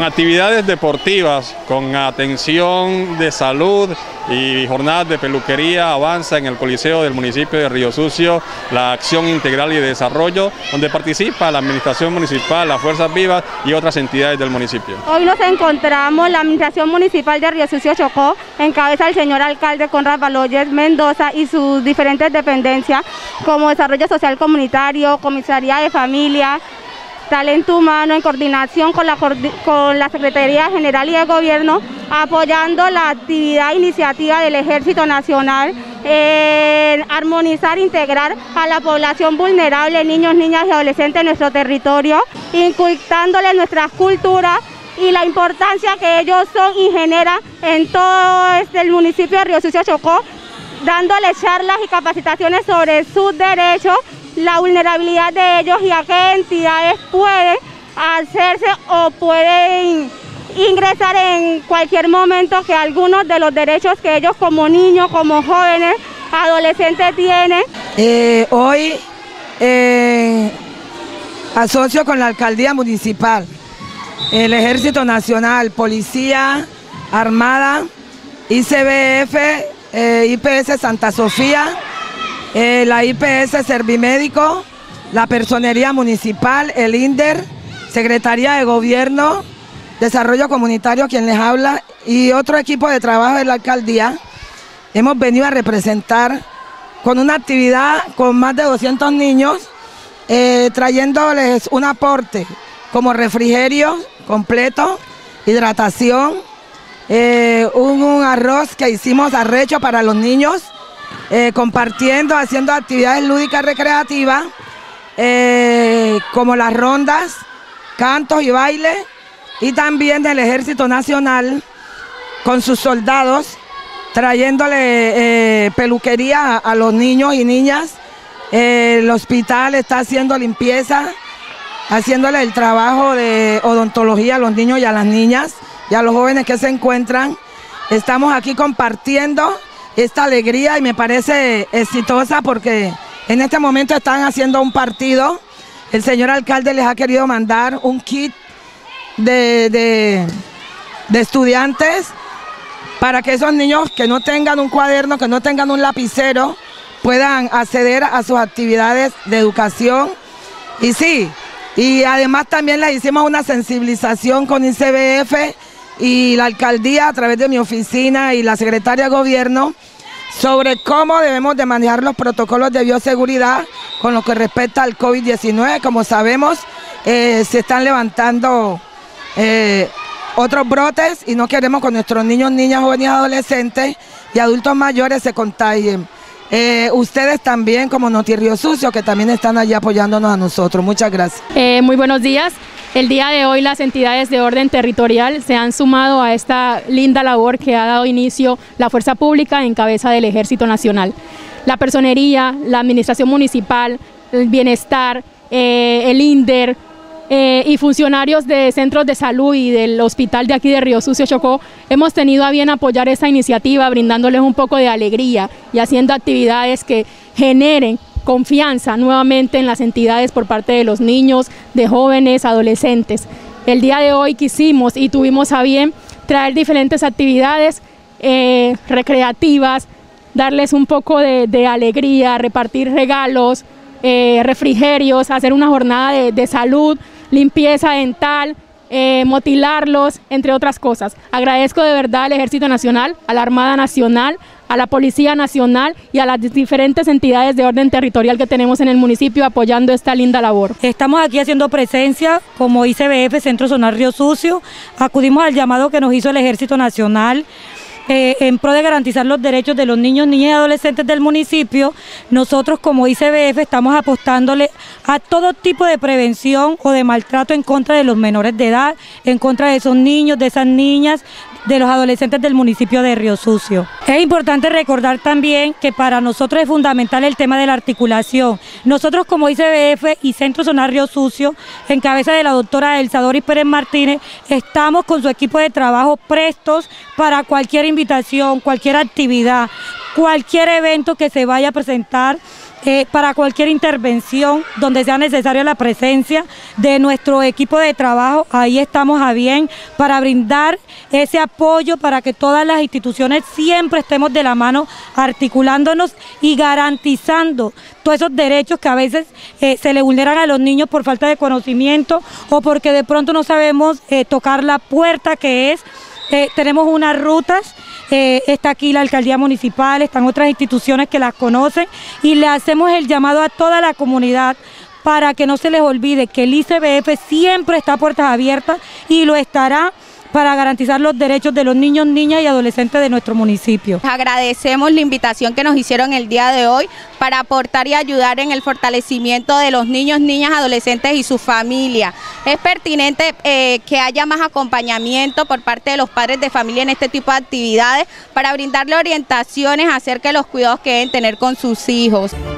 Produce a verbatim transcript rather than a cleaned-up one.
actividades deportivas, con atención de salud y jornadas de peluquería, avanza en el Coliseo del municipio de Río Sucio la acción integral y de desarrollo, donde participa la administración municipal, las fuerzas vivas y otras entidades del municipio. Hoy nos encontramos la administración municipal de Río Sucio Chocó, en cabeza del señor alcalde Conrad Baloyes Mendoza y sus diferentes dependencias, como Desarrollo Social Comunitario, Comisaría de Familia, Talento Humano, en coordinación con la, con la Secretaría General y de Gobierno, apoyando la actividad iniciativa del Ejército Nacional en armonizar, integrar a la población vulnerable, niños, niñas y adolescentes en nuestro territorio, inculcándoles nuestras culturas y la importancia que ellos son y generan en todo este, el municipio de Río Sucio Chocó, dándoles charlas y capacitaciones sobre sus derechos, la vulnerabilidad de ellos y a qué entidades pueden hacerse o pueden ingresar en cualquier momento, que algunos de los derechos que ellos como niños, como jóvenes, adolescentes tienen. Eh, hoy eh, asocio con la Alcaldía Municipal, el Ejército Nacional, Policía Armada, I C B F, eh, I P S Santa Sofía, Eh, la I P S Servimédico, la Personería Municipal, el INDER, Secretaría de Gobierno, Desarrollo Comunitario, quien les habla, y otro equipo de trabajo de la alcaldía. Hemos venido a representar con una actividad con más de doscientos niños, eh, trayéndoles un aporte como refrigerio completo, hidratación, eh, un, un arroz que hicimos arrecho para los niños, Eh, compartiendo, haciendo actividades lúdicas recreativas, eh, como las rondas, cantos y bailes, y también del Ejército Nacional con sus soldados, trayéndole eh, peluquería a, a los niños y niñas. Eh, el hospital está haciendo limpieza, haciéndole el trabajo de odontología a los niños y a las niñas y a los jóvenes que se encuentran. Estamos aquí compartiendo esta alegría y me parece exitosa porque en este momento están haciendo un partido. El señor alcalde les ha querido mandar un kit de, de, de estudiantes para que esos niños que no tengan un cuaderno, que no tengan un lapicero, puedan acceder a sus actividades de educación. Y sí, y además también les hicimos una sensibilización con I C B F y la alcaldía a través de mi oficina y la secretaria de Gobierno sobre cómo debemos de manejar los protocolos de bioseguridad con lo que respecta al COVID diecinueve. Como sabemos, eh, se están levantando eh, otros brotes y no queremos que nuestros niños, niñas, jóvenes, adolescentes y adultos mayores se contagien. Eh, ustedes también, como Noti Río Sucio, que también están allí apoyándonos a nosotros. Muchas gracias. Eh, muy buenos días. El día de hoy las entidades de orden territorial se han sumado a esta linda labor que ha dado inicio la Fuerza Pública en cabeza del Ejército Nacional. La Personería, la Administración Municipal, el Bienestar, eh, el INDER eh, y funcionarios de centros de salud y del hospital de aquí de Río Sucio Chocó hemos tenido a bien apoyar esta iniciativa, brindándoles un poco de alegría y haciendo actividades que generen confianza nuevamente en las entidades por parte de los niños, de jóvenes, adolescentes. El día de hoy quisimos y tuvimos a bien traer diferentes actividades eh, recreativas, darles un poco de, de alegría, repartir regalos, eh, refrigerios, hacer una jornada de, de salud, limpieza dental, eh, motilarlos, entre otras cosas. Agradezco de verdad al Ejército Nacional, a la Armada Nacional, a la Policía Nacional y a las diferentes entidades de orden territorial que tenemos en el municipio apoyando esta linda labor. Estamos aquí haciendo presencia como I C B F, Centro Zonal Río Sucio. Acudimos al llamado que nos hizo el Ejército Nacional eh, en pro de garantizar los derechos de los niños, niñas y adolescentes del municipio. Nosotros como I C B F estamos apostándole a todo tipo de prevención o de maltrato en contra de los menores de edad, en contra de esos niños, de esas niñas, de los adolescentes del municipio de Río Sucio. Es importante recordar también que para nosotros es fundamental el tema de la articulación. Nosotros como I C B F y Centro Zonal Río Sucio, en cabeza de la doctora Elsa Doris Pérez Martínez, estamos con su equipo de trabajo prestos para cualquier invitación, cualquier actividad, cualquier evento que se vaya a presentar eh, para cualquier intervención donde sea necesaria la presencia de nuestro equipo de trabajo. Ahí estamos a bien para brindar ese apoyo para que todas las instituciones siempre estemos de la mano articulándonos y garantizando todos esos derechos que a veces eh, se le vulneran a los niños por falta de conocimiento o porque de pronto no sabemos eh, tocar la puerta que es. Eh, tenemos unas rutas, eh, está aquí la alcaldía municipal, están otras instituciones que las conocen y le hacemos el llamado a toda la comunidad para que no se les olvide que el I C B F siempre está a puertas abiertas y lo estará para garantizar los derechos de los niños, niñas y adolescentes de nuestro municipio. Agradecemos la invitación que nos hicieron el día de hoy para aportar y ayudar en el fortalecimiento de los niños, niñas, adolescentes y su familia. Es pertinente eh, que haya más acompañamiento por parte de los padres de familia en este tipo de actividades para brindarle orientaciones acerca de los cuidados que deben tener con sus hijos.